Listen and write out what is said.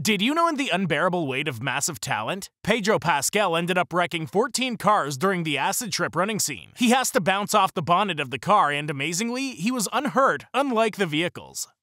Did you know in the unbearable weight of massive talent, Pedro Pascal ended up wrecking 14 cars during the acid trip running scene? He has to bounce off the bonnet of the car and, amazingly, he was unhurt, unlike the vehicles.